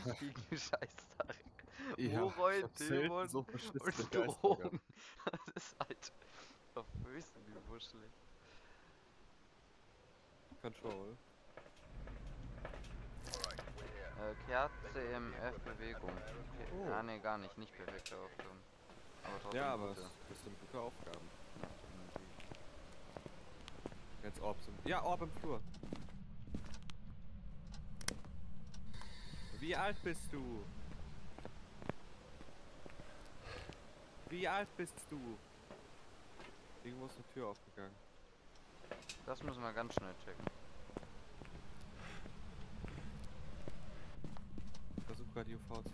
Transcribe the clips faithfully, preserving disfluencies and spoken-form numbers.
richtigen Scheißtag. Ja, Moräuen, Dämon so und Drogen. Das ist halt auf höchstem Niveau schlecht. Control. Äh, Kerze im F-Bewegung. Okay. Oh. Ah, ne, gar nicht. Nicht perfekte Aufgaben. Aber trotzdem Ja, aber gute. das sind gute Aufgaben. Ja, definitiv. Jetzt Orbs im... Ja, Orb im Flur. Wie alt bist du? Wie alt bist du? Irgendwo ist eine Tür aufgegangen. Das müssen wir ganz schnell checken. Ich versuche gerade die U Vs.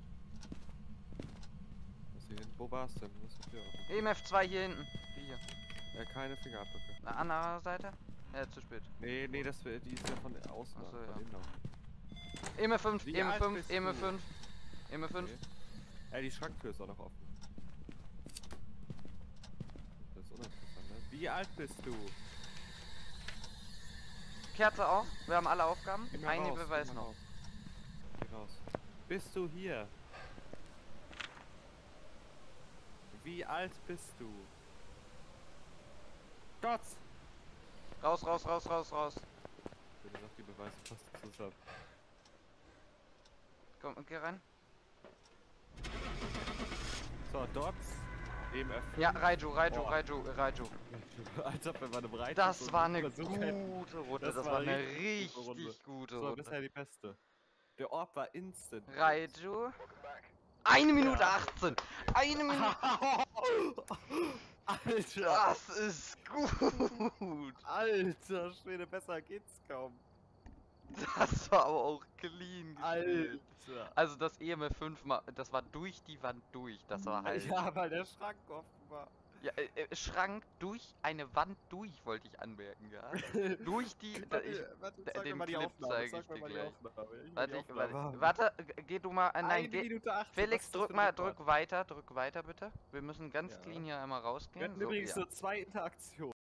Was hier hinten? Wo war's denn? Wo ist die Tür aufgegangen? E M F zwei hier hinten. Die hier. Ja, keine Fingerabdrücke. Na, andere Seite? Ja, zu spät. Nee, nee, das, wär- die ist ja von außen. Ach so, von ja. innen auch. E M F fünf, Wie E M F alt fünf, bist E M F du? fünf. E M F fünf. Okay. Ey, die Schranktür ist auch noch offen. Das ist uninteressant, ne? Wie alt bist du? Kerze auch. Wir haben alle Aufgaben. Geh mal Eine raus, Beweis geh mal noch. raus. Geh raus. Bist du hier? Wie alt bist du? Gott! Raus, raus, raus, raus, raus. Bitte sag die Beweise fast zusammen. Komm, geh rein. So, Dots. E M F. Ja, Raiju, Raiju, Oh. Raiju, Raiju. Als ob wir mal eine Breite. Das war eine Versuch hätten. gute Runde. Das Das war war eine richtig gute Runde. richtig gute Das war Runde. bisher die beste. Der Orb war instant. Raiju. Eine Minute Ja. achtzehn. Eine Minute. Alter! Das ist gut. Alter Schwede, besser geht's kaum. Das war aber auch clean gespielt. Alter! Also das E M F fünf, mal, das war durch die Wand durch. Das war halt... Ja, weil der Schrank offen war. Ja, äh, äh, Schrank durch eine Wand durch, wollte ich anmerken, ja. Durch die... Da, ich, Warte, da- sag mir den mal die Clip Aufnahme. zeige Sag ich mir dir mal die gleich. Aufnahme. Ich will Warte, die ich, Aufnahme warte, haben. warte, g- geh du mal... Äh, nein, Eine geh... Minute achtzehn. Felix, was ist das drück für mal, ein drück weiter, drück weiter bitte. Wir müssen ganz Ja. clean hier einmal Wir rausgehen. hatten So, übrigens ja. nur zwei Interaktionen.